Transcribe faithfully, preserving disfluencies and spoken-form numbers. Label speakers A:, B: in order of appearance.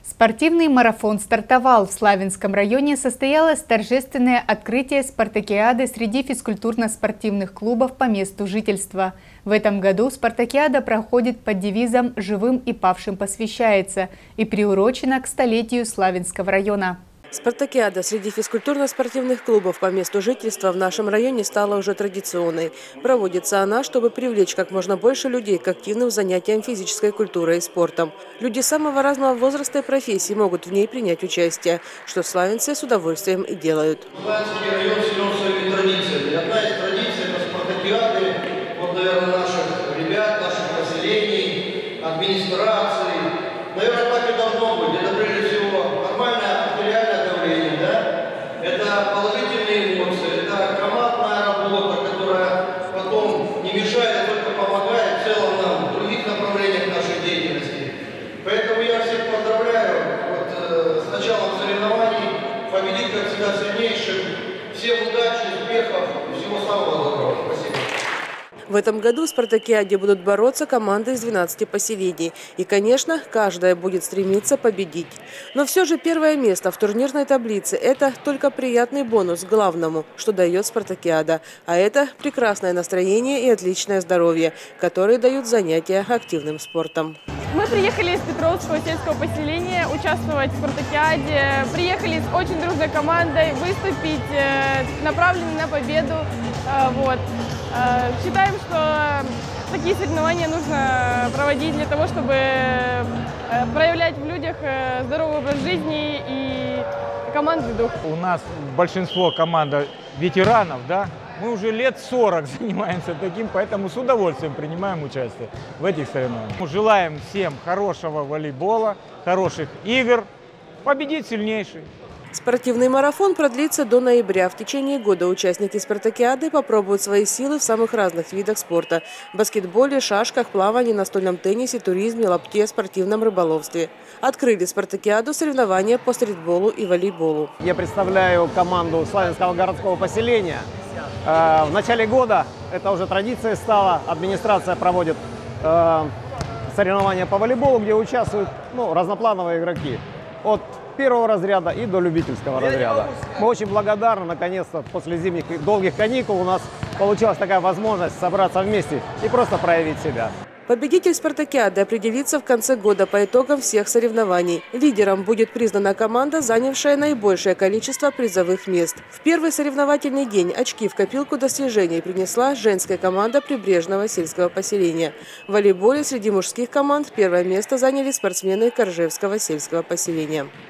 A: Спортивный марафон стартовал. В Славянском районе состоялось торжественное открытие спартакиады среди физкультурно-спортивных клубов по месту жительства. В этом году спартакиада проходит под девизом «Живым и павшим посвящается» и приурочена к столетию Славянского района.
B: Спартакиада среди физкультурно-спортивных клубов по месту жительства в нашем районе стала уже традиционной. Проводится она, чтобы привлечь как можно больше людей к активным занятиям физической культурой и спортом. Люди самого разного возраста и профессии могут в ней принять участие, что славянцы с удовольствием и делают.
C: Славянский район силен своими традициями. Одна из традиций – это спартакиады, вот, наверное, наших ребят, наших поселений, администрации. Наверное, так и должно быть. Это прежде всего нормальное артериальное давление, да? Это положительные эмоции, это командная работа, которая потом не мешает, а только помогает в целом нам в других направлениях нашей деятельности. Поэтому я всех поздравляю вот, э, с началом соревнований, победить, как всегда, сильнейшим. Всем удачи, успехов и всего самого доброго. Спасибо.
B: В этом году в спартакиаде будут бороться команды из двенадцати поселений. И, конечно, каждая будет стремиться победить. Но все же первое место в турнирной таблице – это только приятный бонус к главному, что дает спартакиада. А это прекрасное настроение и отличное здоровье, которые дают занятия активным спортом.
D: Мы приехали из Петровского сельского поселения участвовать в спартакиаде. Приехали с очень дружной командой выступить, направлены на победу. Вот. Считаем, что такие соревнования нужно проводить для того, чтобы проявлять в людях здоровый образ жизни и командный дух.
E: У нас большинство команда ветеранов, да? Мы уже лет сорок занимаемся таким, поэтому с удовольствием принимаем участие в этих соревнованиях. Мы желаем всем хорошего волейбола, хороших игр, победить сильнейший.
B: Спортивный марафон продлится до ноября. В течение года участники спартакиады попробуют свои силы в самых разных видах спорта – баскетболе, шашках, плавании, настольном теннисе, туризме, лапте, спортивном рыболовстве. Открыли спартакиаду соревнования по стритболу и волейболу.
F: Я представляю команду Славянского городского поселения. В начале года, это уже традицией стало, администрация проводит соревнования по волейболу, где участвуют ну, разноплановые игроки. От первого разряда и до любительского разряда. Мы очень благодарны, наконец-то, после зимних долгих каникул у нас получилась такая возможность собраться вместе и просто проявить себя.
B: Победитель спартакиады определится в конце года по итогам всех соревнований. Лидером будет признана команда, занявшая наибольшее количество призовых мест. В первый соревновательный день очки в копилку достижений принесла женская команда прибрежного сельского поселения. В волейболе среди мужских команд первое место заняли спортсмены Коржевского сельского поселения.